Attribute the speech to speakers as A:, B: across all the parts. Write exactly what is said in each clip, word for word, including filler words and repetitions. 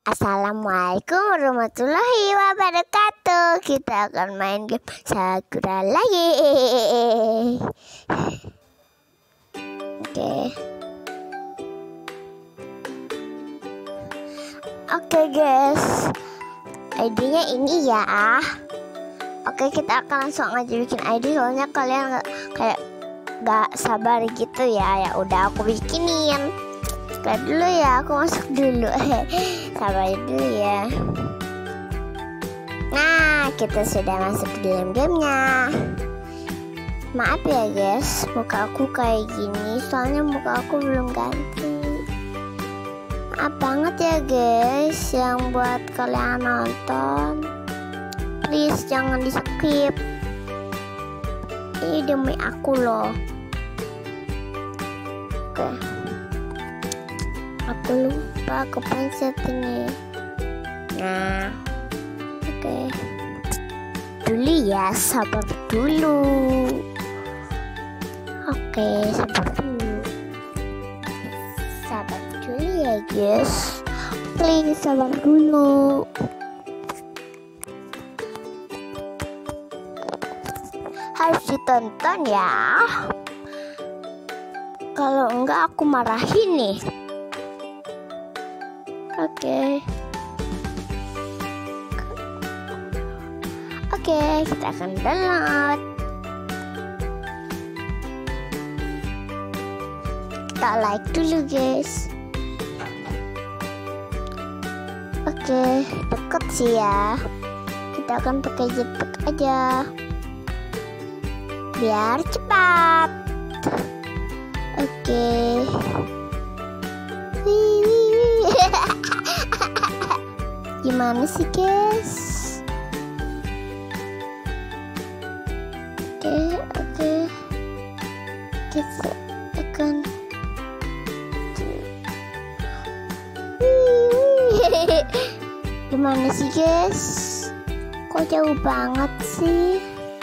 A: Assalamualaikum warahmatullahi wabarakatuh. Kita akan main game Sakura lagi. Oke. Oke guys, idenya ini ya. Oke, kita akan langsung aja bikin I D, soalnya kalian gak, kayak gak sabar gitu ya. Ya udah aku bikinin. Oke dulu ya, aku masuk dulu. Sabar dulu ya. Nah, kita sudah masuk ke dalam gamenya. Maaf ya guys, muka aku kayak gini, soalnya muka aku belum ganti. Maaf banget ya guys, yang buat kalian nonton, please jangan di skip. Ini demi aku loh. Oke, aku lupa kepencet ini. Nah, oke dulu ya, sabar dulu. Oke, sabar dulu. Sabar dulu ya guys. Please sabar dulu. Harus ditonton ya. Kalau enggak aku marahin nih. Oke. Oke, kita akan download. Kita like dulu guys. Oke, deket sih ya. Kita akan pakai jetpack aja biar cepat. Oke. Gimana sih guys? Oke, oke. Kita akan gimana sih guys? Kok jauh banget sih?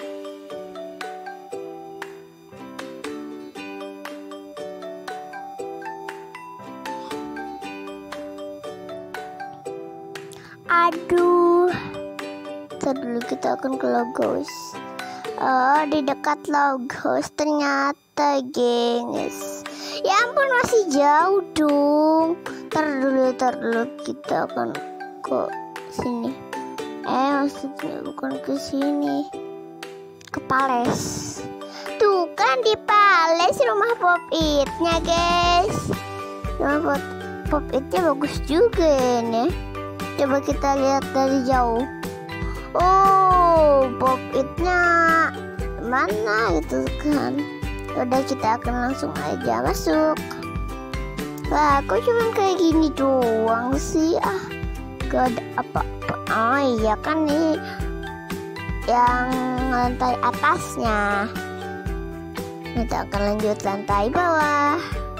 A: Aduh, ntar dulu kita akan ke logos. Oh, di dekat logos ternyata gengs. Ya ampun, masih jauh dong. Ntar dulu, ntar dulu kita akan ke sini. Eh, maksudnya bukan ke sini, ke Pales. Tuh kan di Pales rumah Pop It-nya guys. Rumah Pop, Pop It-nya bagus juga nih. Coba kita lihat dari jauh. Oh, Pop It-nya mana gitu kan. Udah, kita akan langsung aja masuk. Wah, kok cuma kayak gini doang sih? Ah, gak ada apa-apa. Oh iya kan nih yang lantai atasnya. Kita akan lanjut lantai bawah.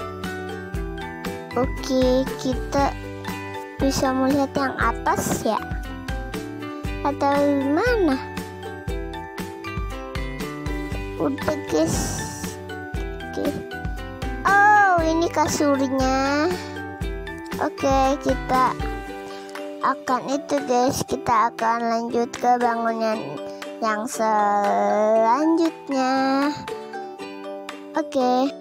A: Oke, kita bisa melihat yang atas ya, atau mana? Udah guys. Oke. Oh, ini kasurnya. Oke, kita akan itu guys, kita akan lanjut ke bangunan yang selanjutnya. Oke.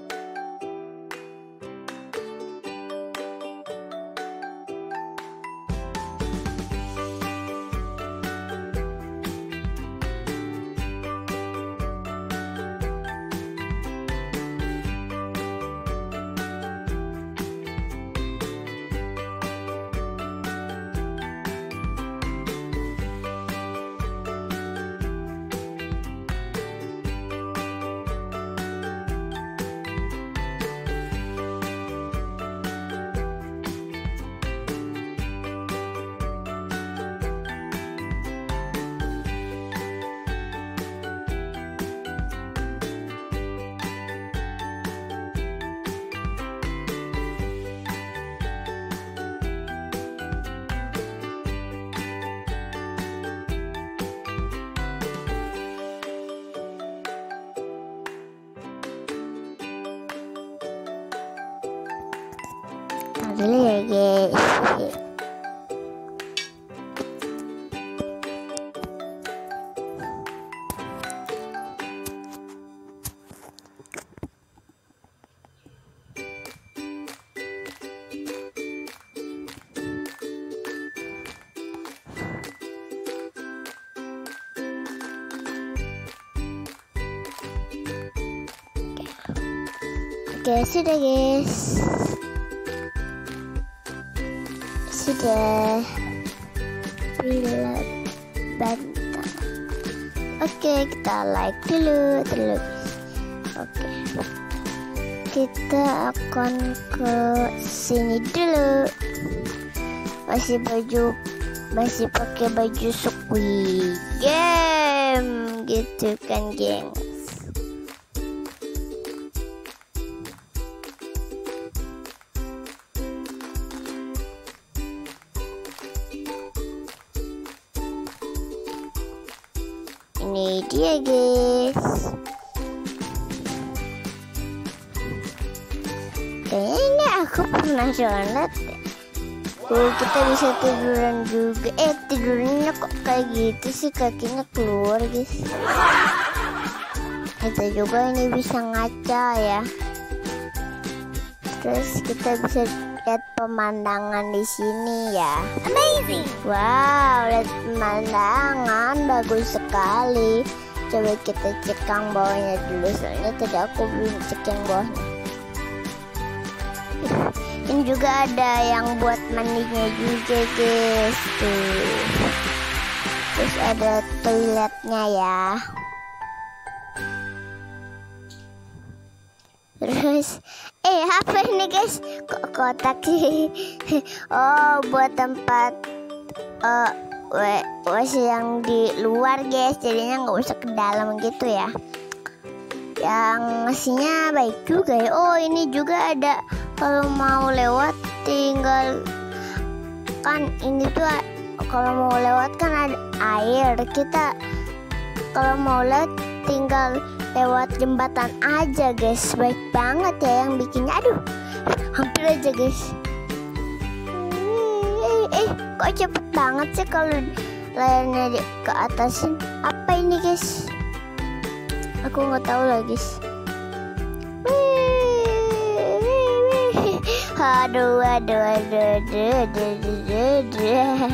A: dulu ya guys. Oke, sudah guys. Sudah. Bila bantang. Oke, kita like dulu dulu. Oke. Kita akan ke sini dulu. Masih baju masih pakai baju Squid Game gitu kan, geng. Ini dia guys. Kayaknya aku pernah sholat. Oh, kita bisa tiduran juga. Eh, tidurnya kok kayak gitu sih, kakinya keluar guys. Kita juga ini bisa ngaca ya. Terus kita bisa lihat pemandangan di sini ya. Amazing. Wow, lihat pemandangan bagus sekali. Coba kita cek yang bawahnya dulu, soalnya tadi aku belum cek yang bawahnya. Ini juga ada yang buat mandinya juga guys tuh. Terus ada toiletnya ya. Terus eh apa ini guys, kok kotak sih? Oh, buat tempat uh, W C yang di luar guys, jadinya nggak usah ke dalam gitu ya. Yang ngasihnya baik juga ya. Oh, ini juga ada, kalau mau lewat tinggal, kan ini tuh kalau mau lewat kan ada air, kita kalau mau lewat tinggal lewat jembatan aja guys. Baik banget ya yang bikinnya. Aduh, hampir aja guys. Eh, eh kok cepet banget sih kalau layarnya di ke atasin. Apa ini guys? Aku nggak tahu lagi. Aduh, aduh, aduh, aduh, aduh, aduh, aduh.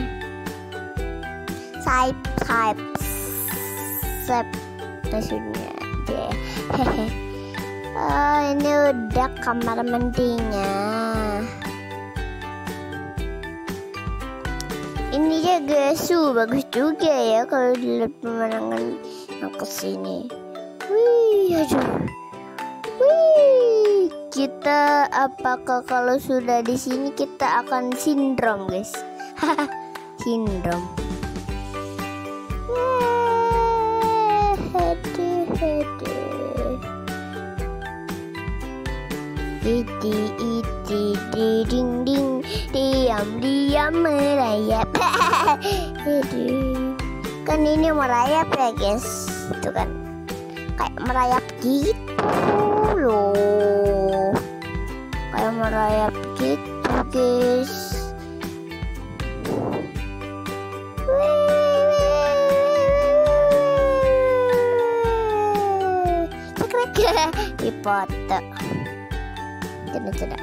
A: Sip, sip, sip. Maksudnya deh. Oh, ini udah kamar mandinya. Ini ya guys, uh, bagus juga ya kalau dilihat pemandangan yang kesini. Wih, aduh. Wih, kita apakah kalau sudah di sini kita akan sindrom guys? Sindrom. Aduh, aduh. Iti iti di ding ding, diam diam merayap. Aduh. Kan ini merayap ya guys, itu kan kayak merayap gitu loh, kayak merayap gitu guys. Dipoto tidak tidak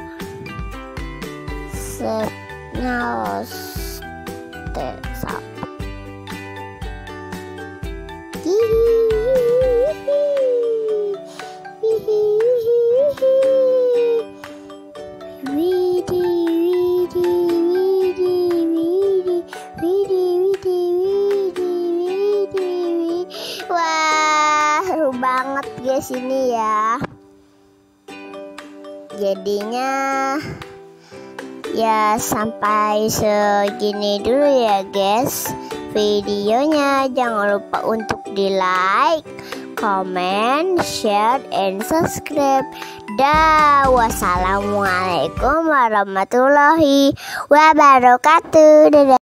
A: senyalos tesap. Wah, seru banget guys ini ya. Jadinya ya sampai segini dulu ya guys videonya. Jangan lupa untuk di like, comment, share, and subscribe. Dah, wassalamualaikum warahmatullahi wabarakatuh. Dadah.